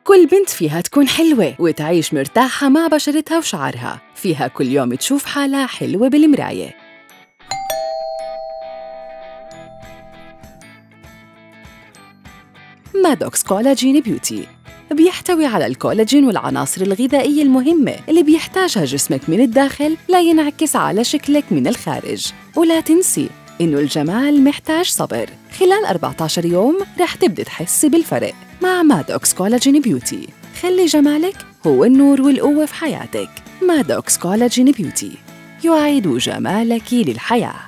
كل بنت فيها تكون حلوة وتعيش مرتاحة مع بشرتها وشعرها، فيها كل يوم تشوف حالها حلوة بالمراية. مادوكس كولاجين بيوتي بيحتوي على الكولاجين والعناصر الغذائية المهمة اللي بيحتاجها جسمك من الداخل لا ينعكس على شكلك من الخارج. ولا تنسي إنه الجمال محتاج صبر، خلال 14 يوم رح تبدأ تحسي بالفرق. مع مادوكس كولاجين بيوتي خلي جمالك هو النور والقوة في حياتك. مادوكس كولاجين بيوتي يعيد جمالك للحياة.